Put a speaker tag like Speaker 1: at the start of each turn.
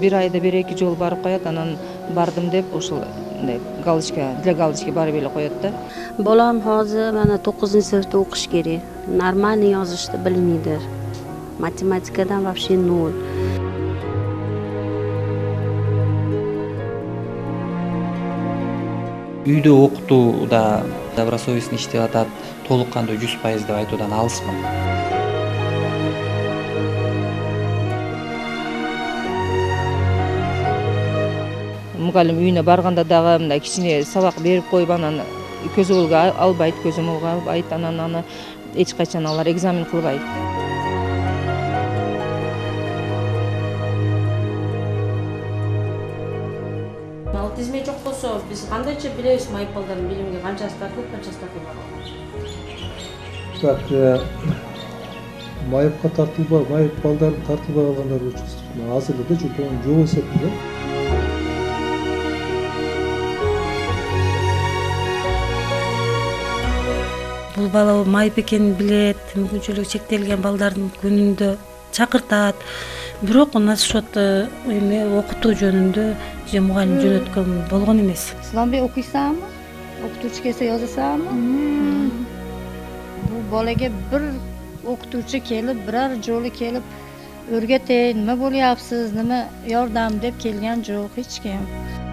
Speaker 1: бир айда 1-2 жолу барып коет, анан бардым деп ушул галочка, для галочки барып эле коет да.
Speaker 2: Bolam hozir mana 9-sinfda o'qish kerak. Нормально yozishni bilmaydi. Matematikadan вообще 0.
Speaker 3: Үйдө окутууда добросовестный иштеп атат, толук кандуу 100% деп айтуудан алысмын.
Speaker 1: Мугалим үйүнө барганда дагы мындай кичине сабак берип коюп анан көзөмөлгө албайт, көзөмөлгө албайт, анан аны эч качан алар экзамен кылбайт.
Speaker 4: Тизме жок болсо биз кандайча билебиз майып балдардын билимге канчасы тартылып, канчасы тартылбаган?
Speaker 5: Так, майыпка тартылбай, майып балдардын тартылбагандар үчүн азыр эле жок эсептейм да.
Speaker 6: Бул бала майып экенин билет, мүмкүнчүлүгү чектелген балдардын күнүндө чакыртат. Бирок насчет окутуу жөнүндө же мугалим жөнөткөн болгон эмес.
Speaker 7: Sizlar o'qiysanmi? O'qituvchi kelsa yozasanmi? Bu bolaga bir o'qituvchi kelib, biror jo'li kelib o'rgatay, nima bo'lyapsiz, nima yordam deb kelgan yo'q hech kim.